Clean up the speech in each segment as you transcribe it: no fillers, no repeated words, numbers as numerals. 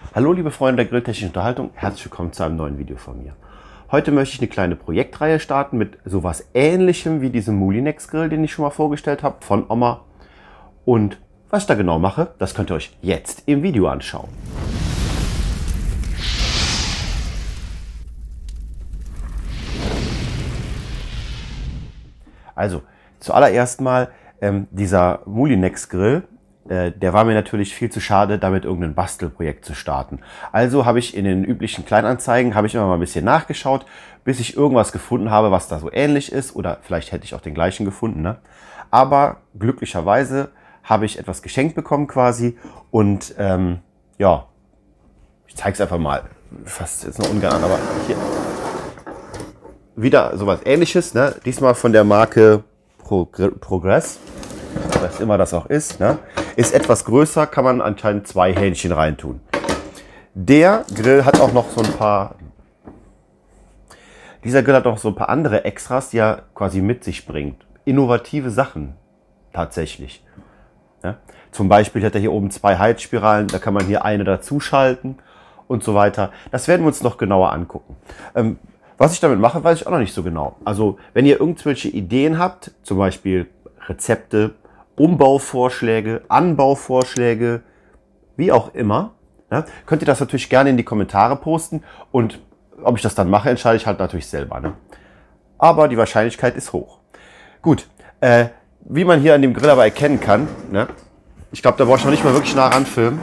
Hallo liebe Freunde der grilltechnischen Unterhaltung, herzlich willkommen zu einem neuen Video von mir. Heute möchte ich eine kleine Projektreihe starten mit sowas Ähnlichem wie diesem Moulinex Grill, den ich schon mal vorgestellt habe von Oma. Und was ich da genau mache, das könnt ihr euch jetzt im Video anschauen. Also zuallererst mal dieser Moulinex Grill. Der war mir natürlich viel zu schade, damit irgendein Bastelprojekt zu starten. Also habe ich in den üblichen Kleinanzeigen immer mal ein bisschen nachgeschaut, bis ich irgendwas gefunden habe, was da so ähnlich ist. Oder vielleicht hätte ich auch den gleichen gefunden, ne? Aber glücklicherweise habe ich etwas geschenkt bekommen quasi. Und ja, ich zeige es einfach mal. Fast jetzt noch ungern an, aber hier. Wieder sowas Ähnliches, ne? Diesmal von der Marke Progress. Was immer das auch ist, ne? Ist etwas größer, kann man anscheinend 2 Hähnchen reintun. Der Grill hat auch noch so ein paar. Dieser Grill hat auch so ein paar andere Extras, die er quasi mit sich bringt. Innovative Sachen tatsächlich. Ja? Zum Beispiel hat er hier oben 2 Heizspiralen, da kann man hier eine dazu schalten und so weiter. Das werden wir uns noch genauer angucken. Was ich damit mache, weiß ich auch noch nicht so genau. Also wenn ihr irgendwelche Ideen habt, zum Beispiel Rezepte, Umbauvorschläge, Anbauvorschläge, wie auch immer, ja, könnt ihr das natürlich gerne in die Kommentare posten und ob ich das dann mache, entscheide ich halt natürlich selber. Ne? Aber die Wahrscheinlichkeit ist hoch. Gut, wie man hier an dem Grill aber erkennen kann, ne? Ich glaube, da brauche ich noch nicht mal wirklich nah ranfilmen.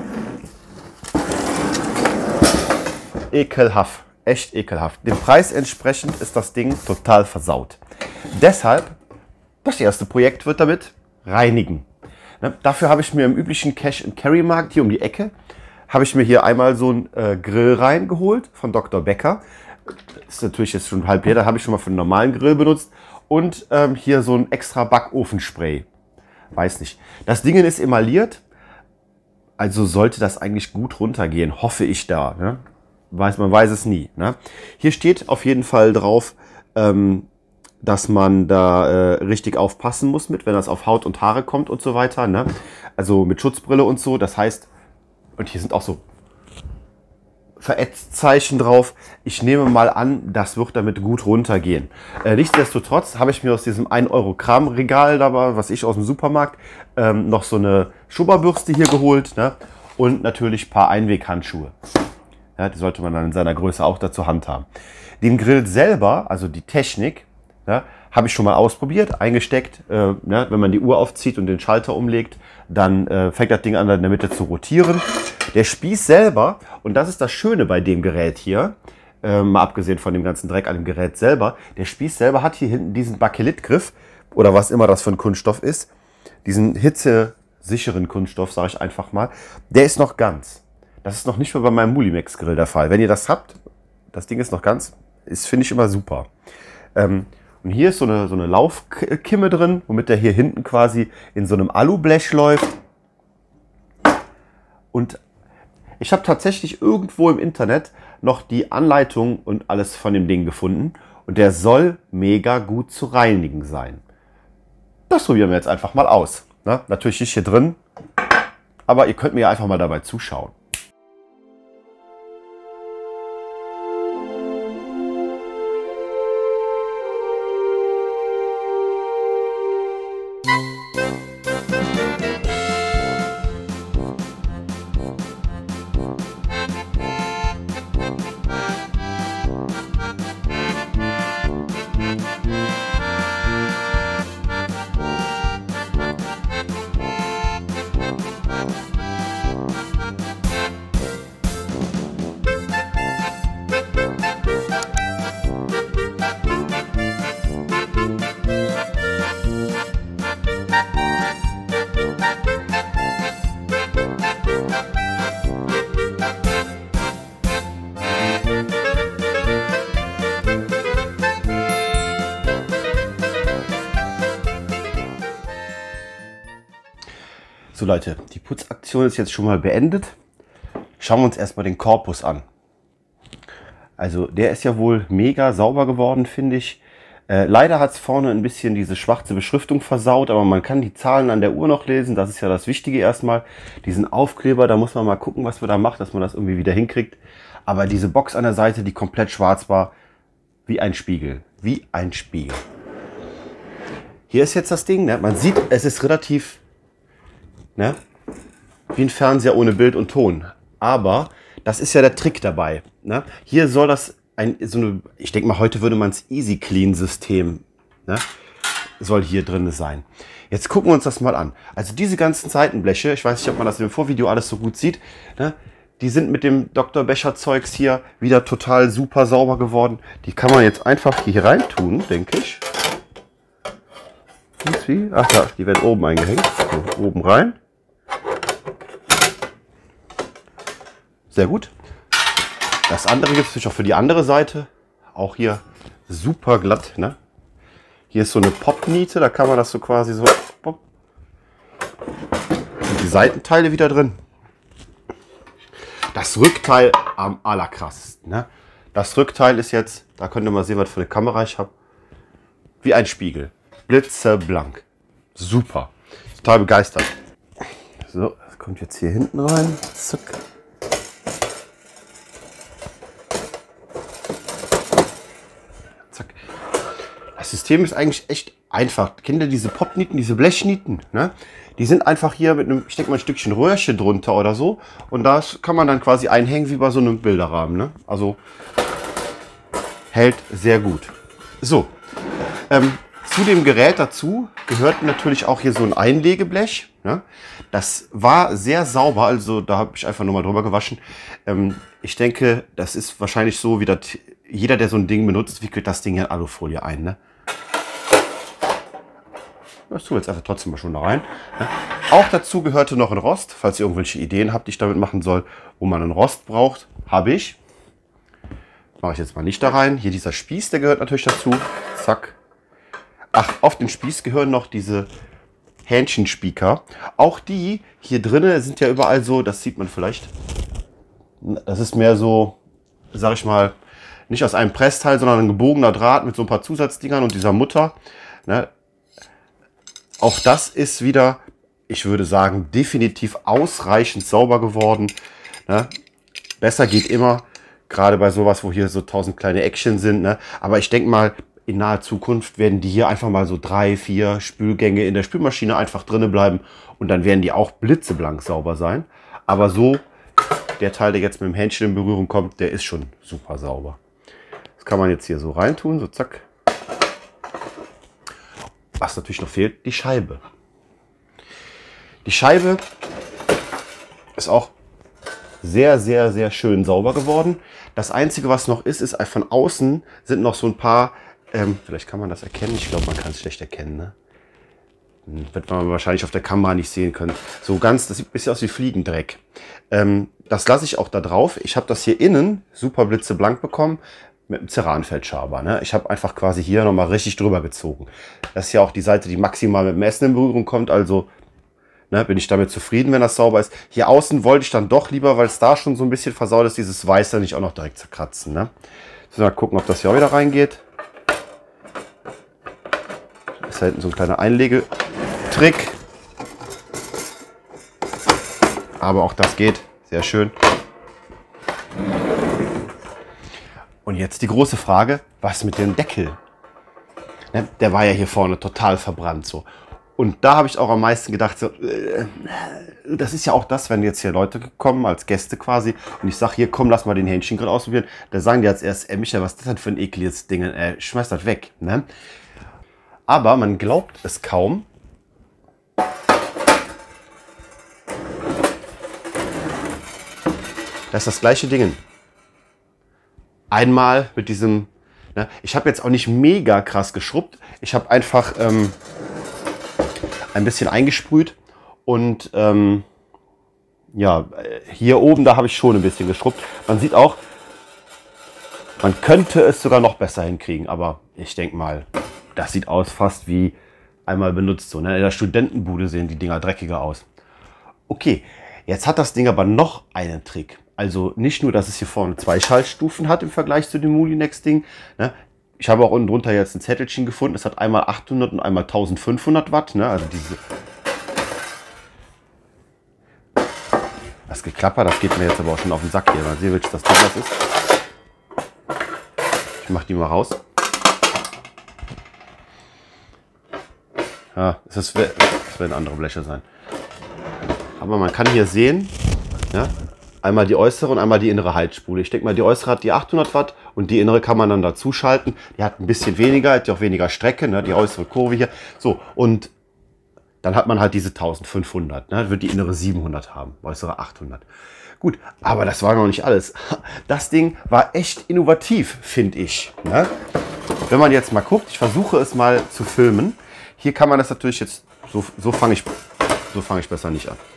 Ekelhaft, echt ekelhaft. Dem Preis entsprechend ist das Ding total versaut. Deshalb, das erste Projekt wird damit reinigen. Ne, dafür habe ich mir im üblichen Cash-and-Carry-Markt hier um die Ecke, habe ich mir hier einmal so einen Grill reingeholt von Dr. Becker. Ist natürlich jetzt schon halb leer, da habe ich schon mal für einen normalen Grill benutzt. Und hier so ein extra Backofenspray. Weiß nicht. Das Ding ist emailliert, also sollte das eigentlich gut runtergehen, hoffe ich da. Ne? Man weiß es nie. Ne? Hier steht auf jeden Fall drauf, dass man da richtig aufpassen muss wenn das auf Haut und Haare kommt und so weiter. Ne? Also mit Schutzbrille und so. Das heißt, und hier sind auch so Verätzzeichen drauf. Ich nehme mal an, das wird damit gut runtergehen. Nichtsdestotrotz habe ich mir aus diesem 1-Euro-Kram-Regal, was ich aus dem Supermarkt, noch so eine Schrubberbürste hier geholt. Ne? Und natürlich ein paar Einweghandschuhe. Ja, die sollte man dann in seiner Größe auch dazu handhaben. Den Grill selber, also die Technik, ja, habe ich schon mal ausprobiert, eingesteckt. Ja, wenn man die Uhr aufzieht und den Schalter umlegt, dann fängt das Ding an, in der Mitte zu rotieren. Der Spieß selber, und das ist das Schöne bei dem Gerät hier, mal abgesehen von dem ganzen Dreck an dem Gerät selber, der Spieß selber hat hier hinten diesen Bakelitgriff, oder was immer das für ein Kunststoff ist, diesen hitzesicheren Kunststoff, sage ich einfach mal, der ist noch ganz. Das ist noch nicht mal bei meinem Moulinex Grill der Fall. Wenn ihr das habt, das Ding ist noch ganz, finde ich immer super. Und hier ist so eine Laufkimme drin, womit der hier hinten quasi in so einem Alublech läuft. Und ich habe tatsächlich irgendwo im Internet noch die Anleitung und alles von dem Ding gefunden. Und der soll mega gut zu reinigen sein. Das probieren wir jetzt einfach mal aus. Ne? Natürlich nicht hier drin, aber ihr könnt mir einfach mal dabei zuschauen. So Leute, die Putzaktion ist jetzt schon mal beendet. Schauen wir uns erstmal den Korpus an. Also der ist ja wohl mega sauber geworden, finde ich. Leider hat es vorne ein bisschen diese schwarze Beschriftung versaut, aber man kann die Zahlen an der Uhr noch lesen. Das ist ja das Wichtige erstmal. Diesen Aufkleber, da muss man mal gucken, was man da macht, dass man das irgendwie wieder hinkriegt. Aber diese Box an der Seite, die komplett schwarz war, wie ein Spiegel. Wie ein Spiegel. Hier ist jetzt das Ding, ne? Man sieht, es ist relativ, ne? Wie ein Fernseher ohne Bild und Ton. Aber das ist ja der Trick dabei. Ne? Hier soll das ich denke mal, heute würde man es Easy Clean System, ne? Soll hier drin sein. Jetzt gucken wir uns das mal an. Also diese ganzen Seitenbleche, ich weiß nicht, ob man das im Vorvideo alles so gut sieht, ne? Die sind mit dem Dr. Becher Zeugs hier wieder total super sauber geworden. Die kann man jetzt einfach hier rein tun, denke ich. Ach ja, die werden oben eingehängt. So, oben rein. Sehr gut. Das andere gibt es natürlich auch für die andere Seite. Auch hier super glatt. Ne? Hier ist so eine Popniete, da kann man das so quasi so. Und die Seitenteile wieder drin. Das Rückteil am allerkrassesten. Ne? Das Rückteil ist jetzt, da könnt ihr mal sehen, was für eine Kamera ich habe. Wie ein Spiegel. Blitzeblank. Super. Total begeistert. So, das kommt jetzt hier hinten rein. Zack. Zack. Das System ist eigentlich echt einfach. Kennt ihr diese Popnieten, diese Blechnieten? Ne? Die sind einfach hier mit einem, ich denke mal, ein Stückchen Röhrchen drunter oder so. Und das kann man dann quasi einhängen wie bei so einem Bilderrahmen. Ne? Also hält sehr gut. So. Zu dem Gerät dazu gehört natürlich auch hier so ein Einlegeblech. Ne? Das war sehr sauber, also da habe ich einfach nur mal drüber gewaschen. Ich denke, das ist wahrscheinlich so, wie das, jeder, der so ein Ding benutzt, wickelt das Ding in Alufolie ein. Ne? Das tue jetzt einfach trotzdem mal schon da rein. Ne? Auch dazu gehörte noch ein Rost, falls ihr irgendwelche Ideen habt, die ich damit machen soll, wo man einen Rost braucht, habe ich. Mache ich jetzt mal nicht da rein. Hier dieser Spieß, der gehört natürlich dazu. Zack. Ach, auf den Spieß gehören noch diese Hähnchenspieker. Auch die hier drinnen sind ja überall so, das sieht man vielleicht. Das ist mehr so, sag ich mal, nicht aus einem Pressteil, sondern ein gebogener Draht mit so ein paar Zusatzdingern und dieser Mutter. Ne? Auch das ist wieder, ich würde sagen, definitiv ausreichend sauber geworden. Ne? Besser geht immer, gerade bei sowas, wo hier so 1000 kleine Eckchen sind. Ne? Aber ich denke mal, in naher Zukunft werden die hier einfach mal so 3, 4 Spülgänge in der Spülmaschine einfach drinnen bleiben und dann werden die auch blitzeblank sauber sein. Aber so, der Teil, der jetzt mit dem Hähnchen in Berührung kommt, der ist schon super sauber. Das kann man jetzt hier so reintun, so zack. Was natürlich noch fehlt, die Scheibe. Die Scheibe ist auch sehr, sehr, sehr schön sauber geworden. Das Einzige, was noch ist von außen sind noch so ein paar, vielleicht kann man das erkennen, ich glaube, man kann es schlecht erkennen, ne? Wird man wahrscheinlich auf der Kamera nicht sehen können. So ganz, das sieht ein bisschen aus wie Fliegendreck. Das lasse ich auch da drauf. Ich habe das hier innen super blitzeblank bekommen mit einem Ceranfeldschaber. Ne? Ich habe einfach quasi hier nochmal richtig drüber gezogen. Das ist ja auch die Seite, die maximal mit dem Essen in Berührung kommt. Also ne, bin ich damit zufrieden, wenn das sauber ist. Hier außen wollte ich dann doch lieber, weil es da schon so ein bisschen versaut ist, dieses Weiße nicht auch noch direkt zerkratzen. Ne? So, mal gucken, ob das hier auch wieder reingeht. Ist da hinten so ein kleiner Einlegetrick. Aber auch das geht. Sehr schön. Und jetzt die große Frage, was mit dem Deckel? Ne, der war ja hier vorne total verbrannt. So. Und da habe ich auch am meisten gedacht, so, das ist ja auch das, wenn jetzt hier Leute kommen, als Gäste quasi, und ich sage, hier, komm, lass mal den Hähnchengrill ausprobieren. Da sagen die als erstes, Michael, was ist das denn für ein ekliges Ding? Schmeiß das weg. Ne? Aber man glaubt es kaum. Das ist das gleiche Ding. Einmal mit diesem, ne, ich habe jetzt auch nicht mega krass geschrubbt. Ich habe einfach ein bisschen eingesprüht und ja, hier oben, da habe ich schon ein bisschen geschrubbt. Man sieht auch, man könnte es sogar noch besser hinkriegen, aber ich denke mal, das sieht aus fast wie einmal benutzt. So, ne? In der Studentenbude sehen die Dinger dreckiger aus. Okay, jetzt hat das Ding aber noch einen Trick. Also nicht nur, dass es hier vorne 2 Schaltstufen hat im Vergleich zu dem Moulinex-Ding. Ne? Ich habe auch unten drunter jetzt ein Zettelchen gefunden. Es hat einmal 800 und einmal 1500 Watt. Ne? Also das Geklapper, das geht mir jetzt aber auch schon auf den Sack hier. Mal sehen, welches das Ding das ist. Ich mache die mal raus. Ja, das werden andere Bleche sein. Aber man kann hier sehen, ja, einmal die äußere und einmal die innere Heizspule. Ich denke mal, die äußere hat die 800 Watt und die innere kann man dann dazu schalten. Die hat ein bisschen weniger, hat ja auch weniger Strecke, ne, die äußere Kurve hier. So, und dann hat man halt diese 1500, ne, wird die innere 700 haben, äußere 800. Gut, aber das war noch nicht alles. Das Ding war echt innovativ, finde ich. Ne? Wenn man jetzt mal guckt, ich versuche es mal zu filmen. Hier kann man das natürlich jetzt, so fange ich besser nicht an.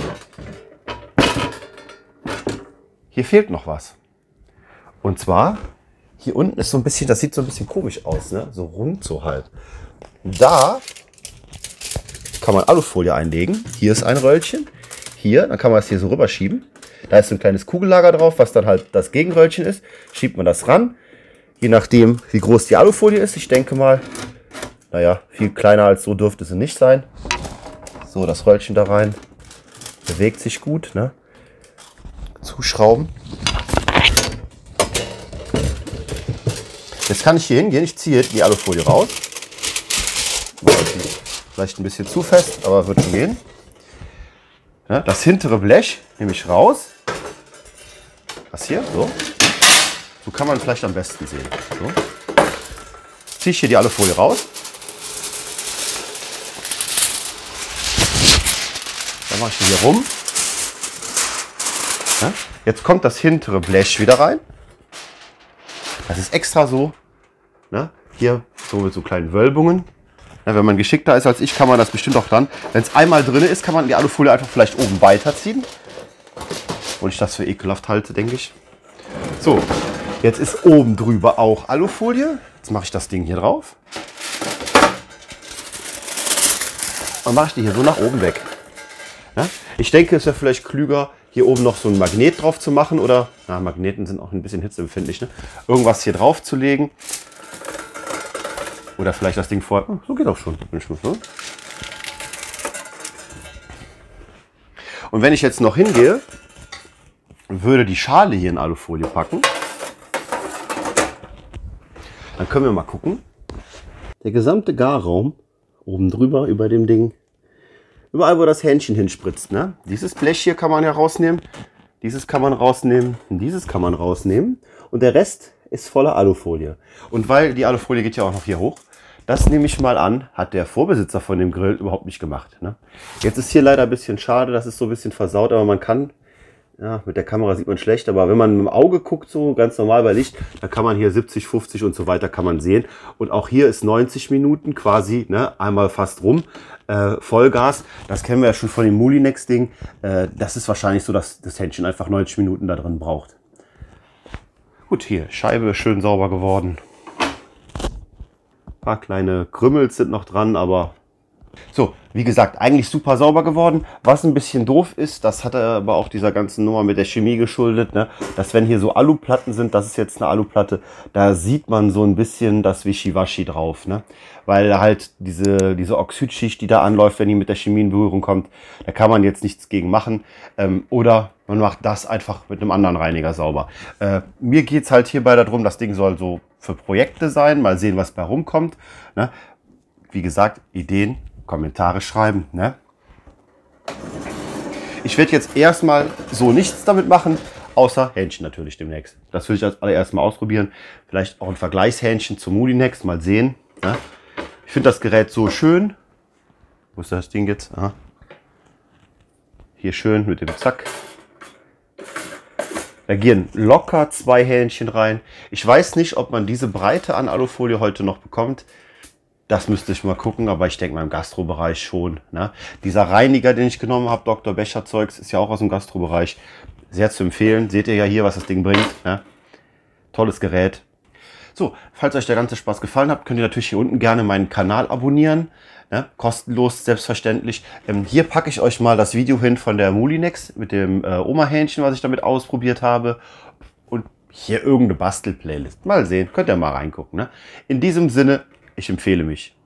Hier fehlt noch was. Und zwar, hier unten ist so ein bisschen, das sieht so ein bisschen komisch aus, ne? So rund so halt. Da kann man Alufolie einlegen. Hier ist ein Röllchen. Hier, dann kann man es hier so rüberschieben. Da ist so ein kleines Kugellager drauf, was dann halt das Gegenröllchen ist. Schiebt man das ran. Je nachdem, wie groß die Alufolie ist. Ich denke mal, naja, viel kleiner als so dürfte sie nicht sein. So, das Röllchen da rein. Bewegt sich gut, ne? Zuschrauben. Jetzt kann ich hier hingehen. Ich ziehe die Alufolie raus. Vielleicht ein bisschen zu fest, aber wird schon gehen. Ja, das hintere Blech nehme ich raus. Das hier, so. So kann man vielleicht am besten sehen. So. Ziehe ich hier die Alufolie raus. Dann mache ich die hier rum. Ja, jetzt kommt das hintere Blech wieder rein. Das ist extra so. Ne? Hier so mit so kleinen Wölbungen. Ja, wenn man geschickter ist als ich, kann man das bestimmt auch dran. Wenn es einmal drin ist, kann man die Alufolie einfach vielleicht oben weiterziehen. Und ich das für ekelhaft halte, denke ich. So, jetzt ist oben drüber auch Alufolie. Jetzt mache ich das Ding hier drauf. Und mache ich die hier so nach oben weg. Ja? Ich denke, es wäre vielleicht klüger, hier oben noch so ein Magnet drauf zu machen. Oder, na, Magneten sind auch ein bisschen hitzeempfindlich. Ne? Irgendwas hier drauf zu legen. Oder vielleicht das Ding vorher. Oh, so geht auch schon. Und wenn ich jetzt noch hingehe, würde die Schale hier in Alufolie packen, dann können wir mal gucken. Der gesamte Garraum oben drüber über dem Ding, überall wo das Hähnchen hinspritzt. Ne? Dieses Blech hier kann man ja rausnehmen, dieses kann man rausnehmen, dieses kann man rausnehmen und der Rest ist voller Alufolie. Und weil die Alufolie geht ja auch noch hier hoch, das nehme ich mal an, hat der Vorbesitzer von dem Grill überhaupt nicht gemacht. Ne? Jetzt ist hier leider ein bisschen schade, das ist so ein bisschen versaut, aber man kann, ja, mit der Kamera sieht man schlecht, aber wenn man mit dem Auge guckt, so ganz normal bei Licht, da kann man hier 70, 50 und so weiter kann man sehen. Und auch hier ist 90 Minuten quasi, ne, einmal fast rum, Vollgas. Das kennen wir ja schon von dem Moulinex-Ding. Das ist wahrscheinlich so, dass das Hähnchen einfach 90 Minuten da drin braucht. Gut, hier, Scheibe schön sauber geworden. Ein paar kleine Krümmels sind noch dran, aber so, wie gesagt, eigentlich super sauber geworden. Was ein bisschen doof ist, das hat aber auch dieser ganzen Nummer mit der Chemie geschuldet, ne? Dass wenn hier so Aluplatten sind, das ist jetzt eine Aluplatte, da sieht man so ein bisschen das Wischiwaschi drauf, ne? Weil halt diese Oxidschicht, die da anläuft, wenn die mit der Chemie in Berührung kommt, da kann man jetzt nichts gegen machen. Oder man macht das einfach mit einem anderen Reiniger sauber. Mir geht es halt hierbei darum, das Ding soll so für Projekte sein, mal sehen, was bei rumkommt, ne? Wie gesagt, Ideen, Kommentare schreiben. Ne? Ich werde jetzt erstmal so nichts damit machen, außer Hähnchen natürlich demnächst. Das will ich als allererstes mal ausprobieren. Vielleicht auch ein Vergleichshähnchen zum Moulinex, mal sehen. Ne? Ich finde das Gerät so schön. Wo ist das Ding jetzt? Aha. Hier schön mit dem Zack. Da gehen locker 2 Hähnchen rein. Ich weiß nicht, ob man diese Breite an Alufolie heute noch bekommt. Das müsste ich mal gucken, aber ich denke mal im Gastrobereich schon. Ne? Dieser Reiniger, den ich genommen habe, Dr. Becher Zeugs, ist ja auch aus dem Gastrobereich. Sehr zu empfehlen. Seht ihr ja hier, was das Ding bringt. Ne? Tolles Gerät. So, falls euch der ganze Spaß gefallen hat, könnt ihr natürlich hier unten gerne meinen Kanal abonnieren. Ne? Kostenlos, selbstverständlich. Hier packe ich euch mal das Video hin von der Moulinex mit dem Oma-Hähnchen, was ich damit ausprobiert habe. Und hier irgendeine Bastel-Playlist. Mal sehen, könnt ihr mal reingucken. Ne? In diesem Sinne, ich empfehle mich.